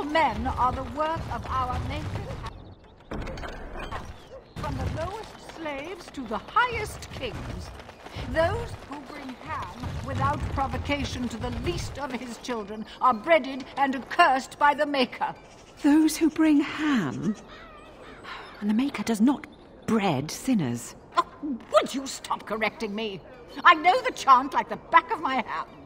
men are the work of our Maker's hand. From the lowest slaves to the highest kings. Those who bring ham without provocation to the least of his children are breaded and accursed by the Maker. Those who bring ham? And the Maker does not bread sinners. Oh, would you stop correcting me? I know the chant like the back of my hand.